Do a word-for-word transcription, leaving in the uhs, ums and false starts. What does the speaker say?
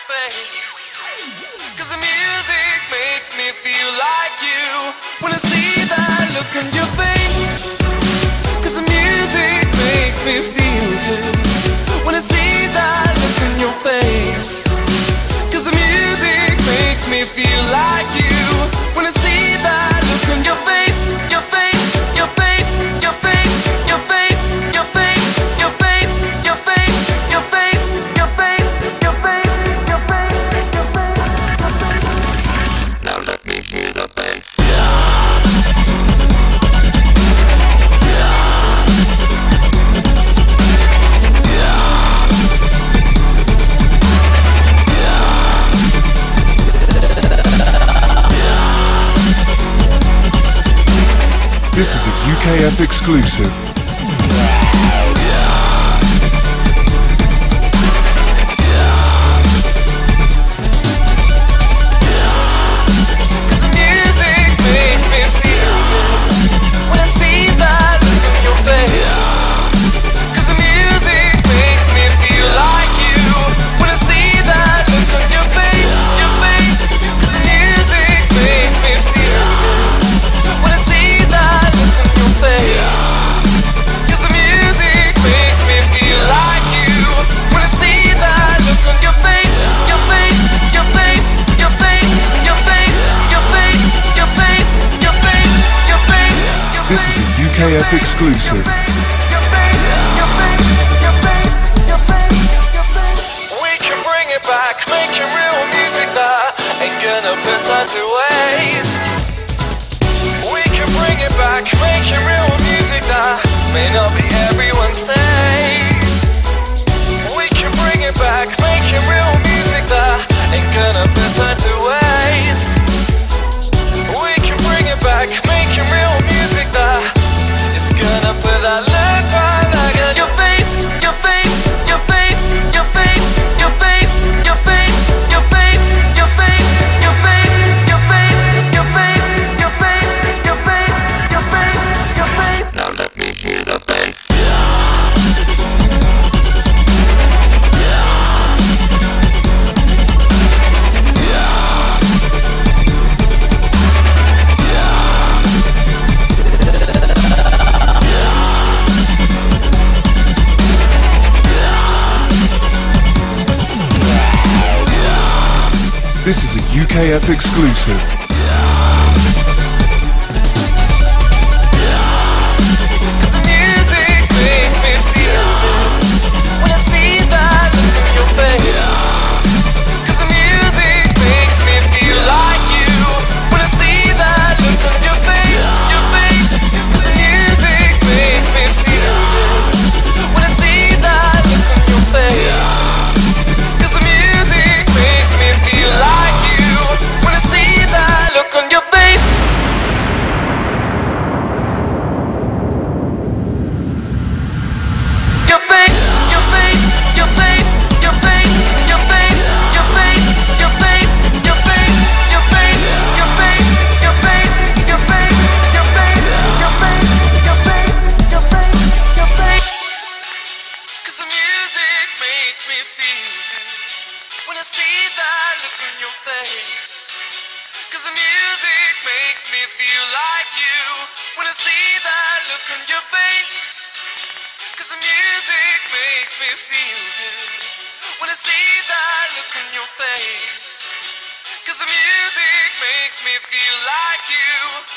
face. Cause the music makes me feel like you. When I see that look on your face. Cause the music makes me feel good. When I see that look on your face. Cause the music makes me feel like you. When I see that look on your face. Your face, your face, your face, your face, your face, your face, your face, your face, your face, your face, your face, your face, your face. Now let me hear the bass. This is a U K F exclusive. This is a U K F exclusive. We can bring it back, making real music that ain't gonna put time to waste. We can bring it back, making real music that may not be everyone's taste. We can bring it back, making real music that ain't gonna put time to waste. We can bring it back, making real music that is gonna put that look right back on your face, your face, your face, your face, your face, your face, your face, your face, your face, your face, your face, your face, your face, your face, your face. Now let me hear the bass. This is a U K F exclusive. Feel like you when I see that look on your face. Cause the music makes me feel good when I see that look on your face. Cause the music makes me feel like you.